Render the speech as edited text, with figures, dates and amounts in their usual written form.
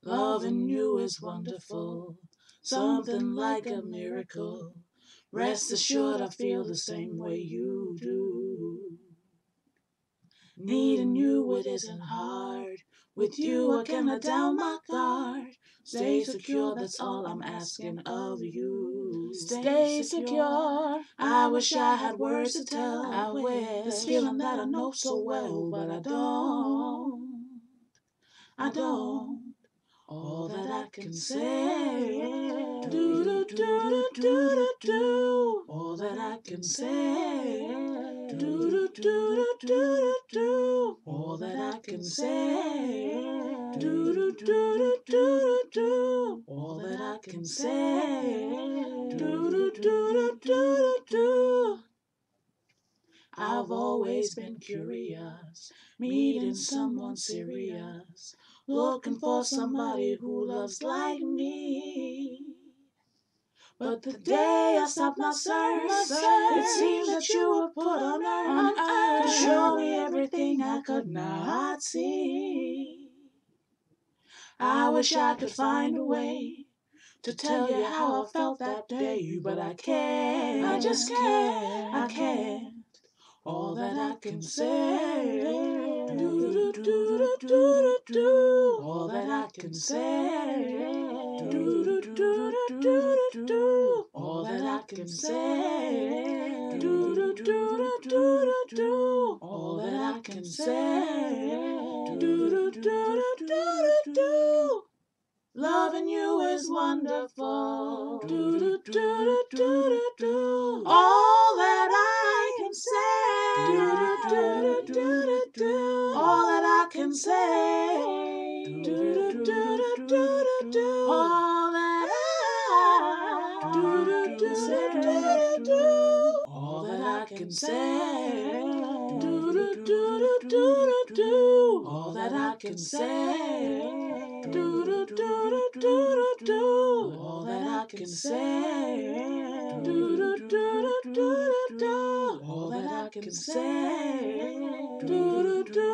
Loving you is wonderful, something like a miracle. Rest assured I feel the same way you do. Needing you, it isn't hard. With you, I can let down my guard. Stay secure, that's all I'm asking of you. Stay secure. I wish I had words to tell. I wish this feeling that I know so well, but I don't. I don't. All that I can say, do do do do do do. All that I can say, do do do do do. All that I can say, do do do do do. All that I can say, do do do do do. I've always been curious, meeting someone serious, looking for somebody who loves like me. But the day I stopped my search, it seemed that you were put on earth to show me everything I could not see. I wish I could find a way to tell you how I felt that day, but I can't. I just can't. I can't. All that I can say, do do do do do do. All that I can say, do do do do do. All that I can say, do do do do do. All that I can say, do do do do do. Loving you is wonderful. Do do do do do. All that I can say. Do do do do. All that I can say. Do do do do. All that I do do. All that I can say. Do do do do do. All that I can say. Do do do do do. All that I can say. Do do do do do. All that I can say. Do do do